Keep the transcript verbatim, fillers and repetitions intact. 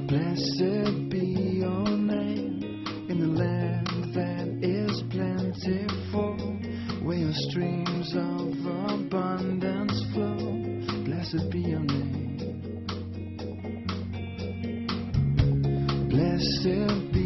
Blessed be your name in the land that is plentiful, where your streams of abundance flow. Blessed be your name. Blessed be